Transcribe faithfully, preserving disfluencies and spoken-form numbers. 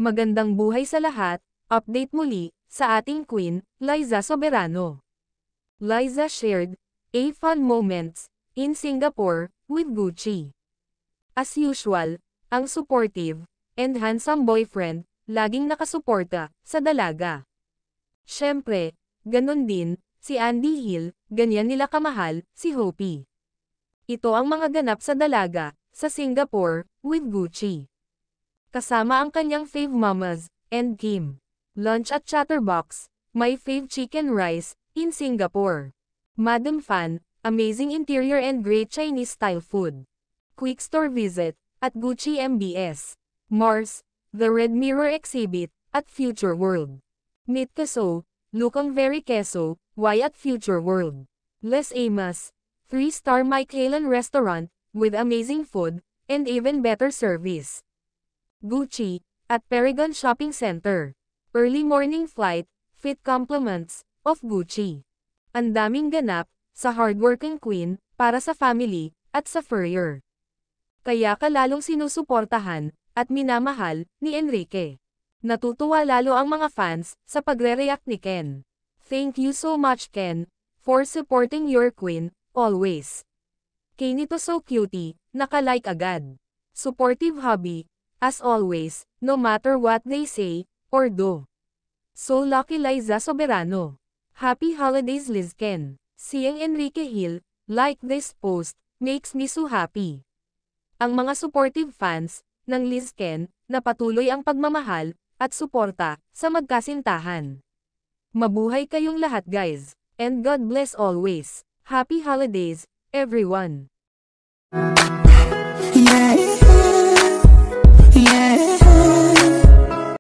Magandang buhay sa lahat, update muli, sa ating Queen, Liza Soberano. Liza shared, a fun moments, in Singapore, with Gucci. As usual, ang supportive, and handsome boyfriend, laging nakasuporta, sa dalaga. Syempre, ganun din, si Andy Hill, ganyan nila kamahal, si Hopi. Ito ang mga ganap sa dalaga, sa Singapore, with Gucci. Kasama ang kanyang fave mamas, and Kim. Lunch at Chatterbox, my fave chicken rice, in Singapore. Madam Fan, amazing interior and great Chinese-style food. Quick store visit, at Gucci M B S. Mars, the Red Mirror exhibit, at Future World. Meet Keso, lukang very keso, why at Future World. Les Amas, three-star Michaelan restaurant, with amazing food, and even better service. Gucci, at Paragon Shopping Center. Early morning flight, fit compliments, of Gucci. Ang daming ganap, sa hardworking queen, para sa family, at sa furrier. Kaya ka lalong sinusuportahan, at minamahal, ni Enrique. Natutuwa lalo ang mga fans, sa pagre-react ni Ken. Thank you so much Ken, for supporting your queen, always. Kay nito so cutie, naka-like agad. Supportive hubby, as always, no matter what they say, or do. So lucky Liza Soberano. Happy holidays Liz Ken. Seeing Enrique Hill, like this post, makes me so happy. Ang mga supportive fans, ng Liz Ken, na patuloy ang pagmamahal, at suporta, sa magkasintahan. Mabuhay kayong lahat guys, and God bless always. Happy holidays, everyone.